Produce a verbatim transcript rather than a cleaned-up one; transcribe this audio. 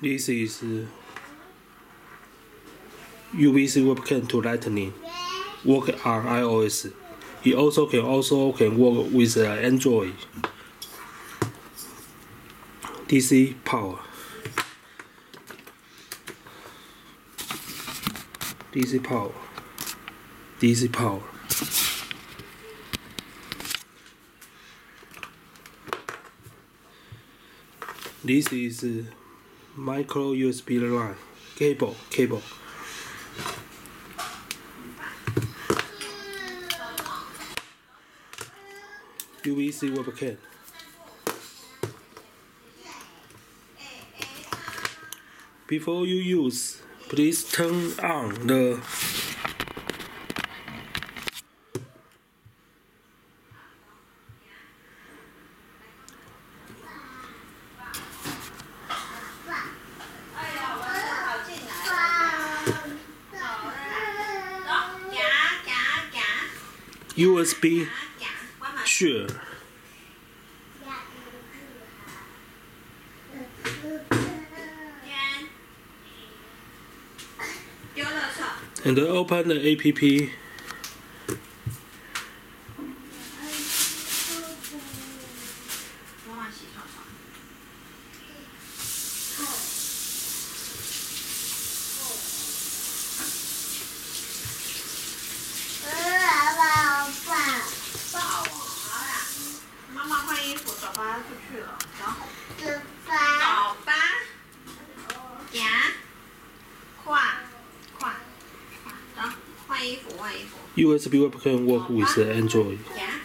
This is U V C webcam to Lightning. Work on iOS. It also can also can work with uh, Android. D C power. D C power. D C power. This is uh, micro U S B line cable cable. U V C webcam. Before you use, please turn on the U S B share. And open the app. U S B webcam work with Android.